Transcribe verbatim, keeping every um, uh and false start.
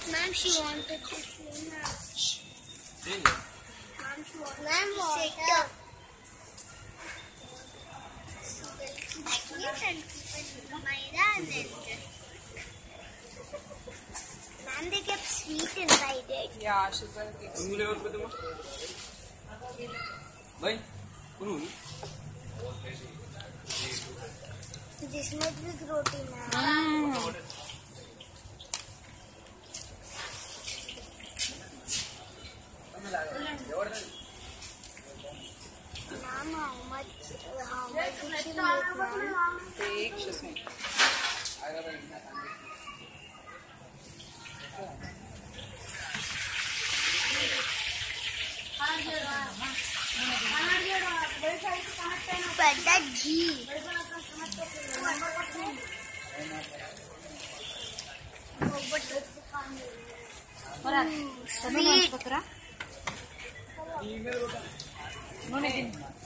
Ma'am, she wanted to swim. Ma'am, she wanted Ma'am, to sit up. So they'll keep sweet and keep it Maida and then Ma'am, they kept sweet inside it. Yeah, sugar cakes. Bhai, kunu? This much big roti, ma'am. Mm. Ma'am, how much, how much did she make, ma'am? Take Shasmi. But that ghee. Sweet.